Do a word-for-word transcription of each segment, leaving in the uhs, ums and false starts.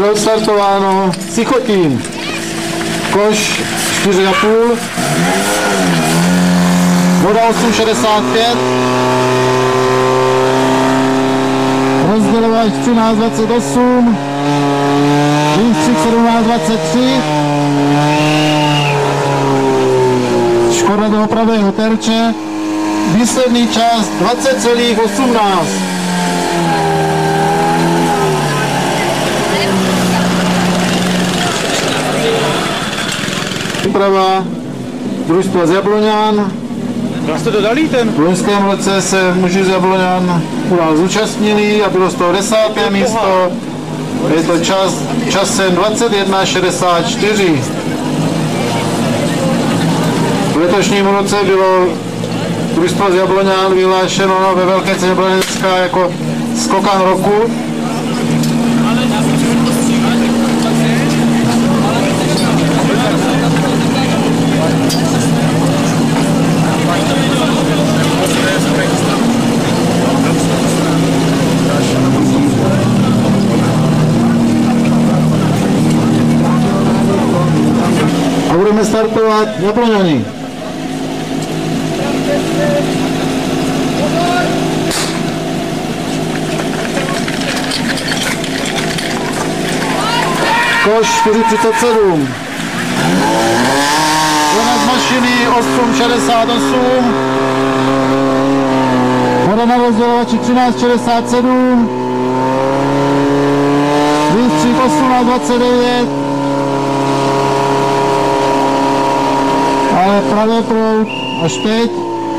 bylo odstartováno Cichotín. Koš čtyři a půl. Voda osm šedesát pět. Rozdělovač třináct dvacet osm. Výstřih sedmnáct dvacet tři. Škoda do pravého terče. Výsledný čas dvacet celá osmnáct. Příprava družstva z Jabloňan. Já jste dodali ten? V loňském roce se muži z Jabloňan u nás zúčastnili a bylo z toho desáté místo. Je to čas, časem dvacet jedna šedesát čtyři. V letošním roce bylo družstvo z Jabloňan vyhlášeno ve Velké ceně Jabloňská jako skokan roku. A budeme startovat Jabloňany. Koš čtyři třicet sedm. Voda z mašiny osm šedesát osm. Voda na rozdělovači třináct šedesát sedm. Výstřih osmnáct dvacet devět. Ale pravý proud až teď.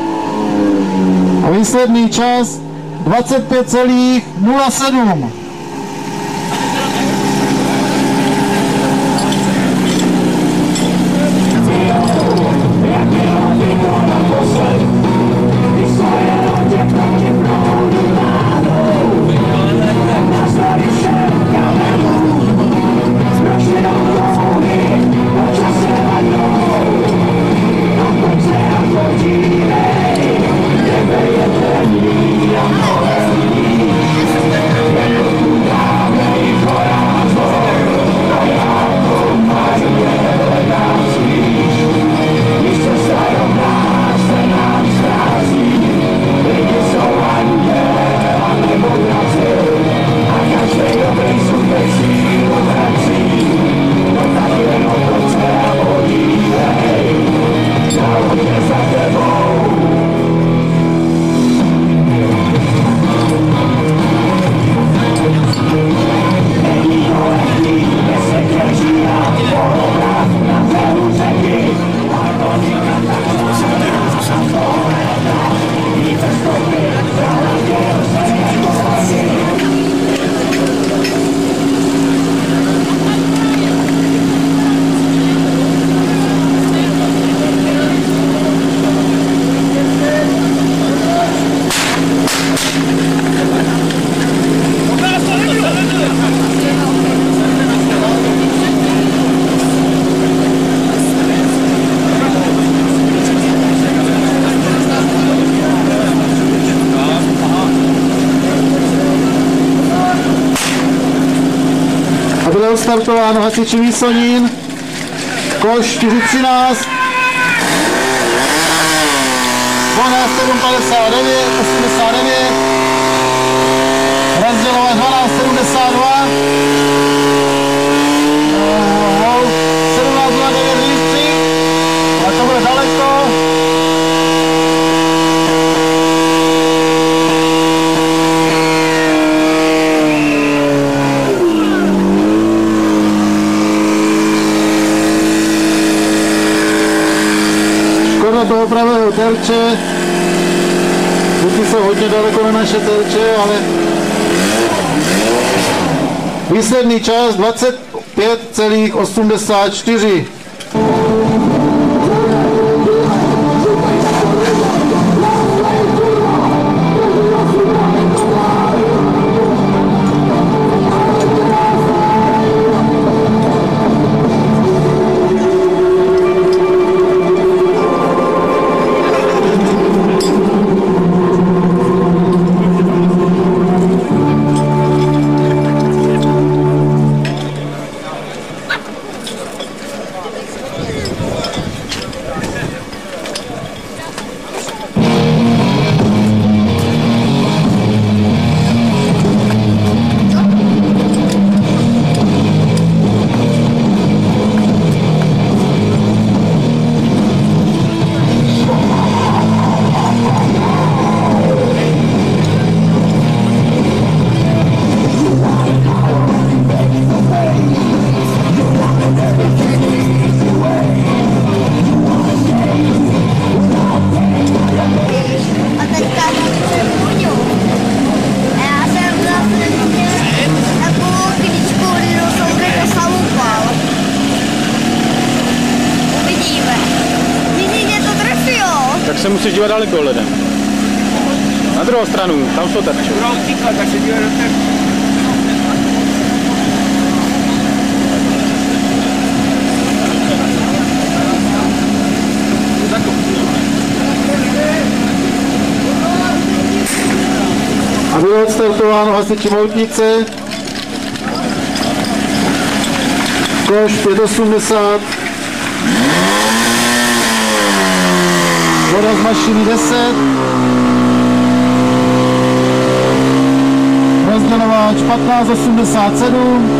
A výsledný čas dvacet pět celá nula sedm. Bylo startováno hasiči Výsonín, koš čtyři třináct, voda sedm padesát devět, osmdesát devět, rozdělovat dvanáct sedmdesát dva, sedmnáct nula devět výstřih, a to bude daleko. Toho pravého terče, buďte se hodně daleko na naše terče, ale výsledný čas dvacet pět celá osmdesát čtyři. se musíš dívat daleko ledem. Na druhou stranu, tam jsou terče. Budou utíkat, tak se dívat do terče. A bylo odstartováno hasiči Moutnice. Koš pět osmdesát. Voda z mašiny deset. Rozdělováč patnáct osmdesát sedm.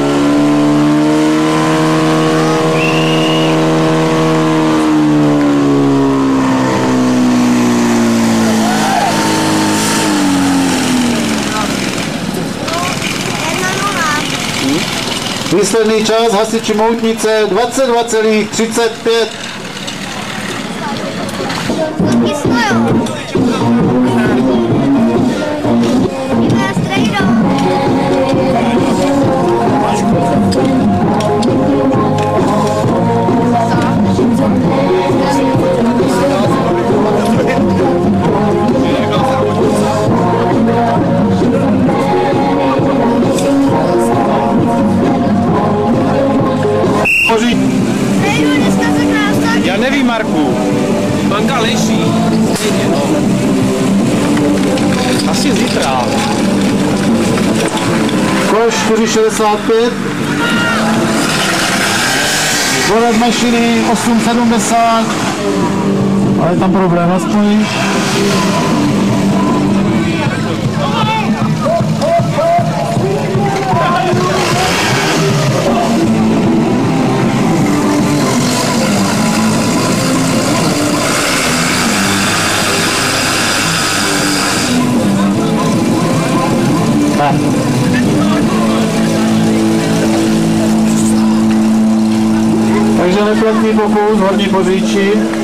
Výsledný čas hasiči Moutnice dvacet dva třicet pět. Já nevím, Marku. Banka leží. Asi zítra. Koš čtyři šedesát pět. Voda z mašiny osm sedmdesát. Ale je tam problém aspoň. Takže neplatný pokus, Horní Poříčí.